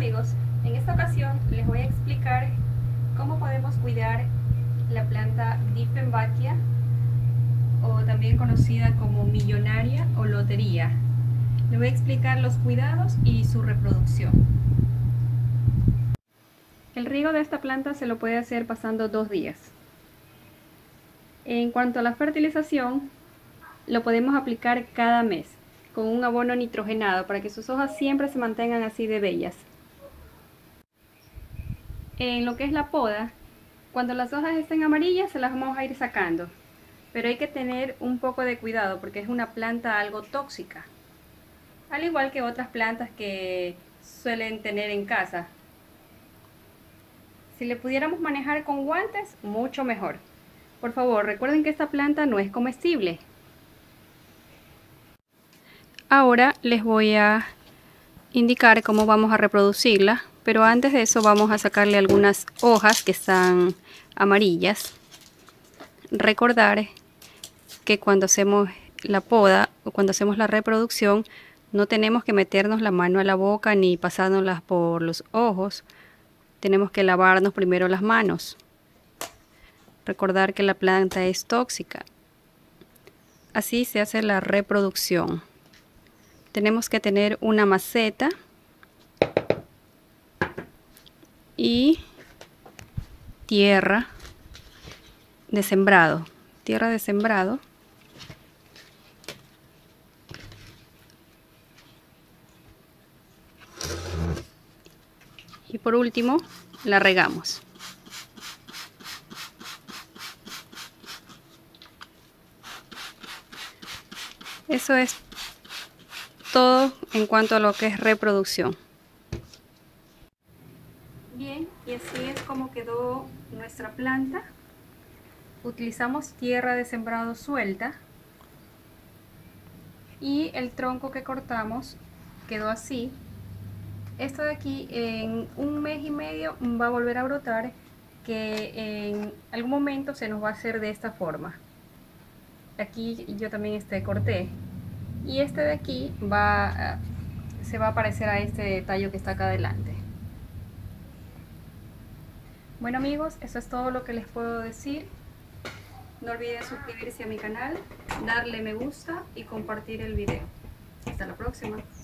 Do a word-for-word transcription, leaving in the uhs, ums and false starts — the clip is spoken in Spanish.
amigos, en esta ocasión les voy a explicar cómo podemos cuidar la planta Dieffenbachia, o también conocida como millonaria o lotería. Les voy a explicar los cuidados y su reproducción. El riego de esta planta se lo puede hacer pasando dos días. En cuanto a la fertilización, lo podemos aplicar cada mes con un abono nitrogenado para que sus hojas siempre se mantengan así de bellas. En lo que es la poda, cuando las hojas estén amarillas se las vamos a ir sacando, pero hay que tener un poco de cuidado porque es una planta algo tóxica, al igual que otras plantas que suelen tener en casa. Si le pudiéramos manejar con guantes, mucho mejor. Por favor, recuerden que esta planta no es comestible. Ahora les voy a indicar cómo vamos a reproducirla, pero antes de eso vamos a sacarle algunas hojas que están amarillas. Recordar que cuando hacemos la poda o cuando hacemos la reproducción no tenemos que meternos la mano a la boca ni pasándolas por los ojos. Tenemos que lavarnos primero las manos. Recordar que la planta es tóxica. Así se hace la reproducción. Tenemos que tener una maceta y tierra de sembrado. Tierra de sembrado. Y por último, la regamos. Eso es todo en cuanto a lo que es reproducción. Bien, y así es como quedó nuestra planta. Utilizamos tierra de sembrado suelta y el tronco que cortamos quedó así. Esto de aquí en un mes y medio va a volver a brotar, que en algún momento se nos va a hacer de esta forma. Aquí yo también este corté. Y este de aquí va, se va a parecer a este tallo que está acá adelante. Bueno amigos, eso es todo lo que les puedo decir. No olviden suscribirse a mi canal, darle me gusta y compartir el video. Hasta la próxima.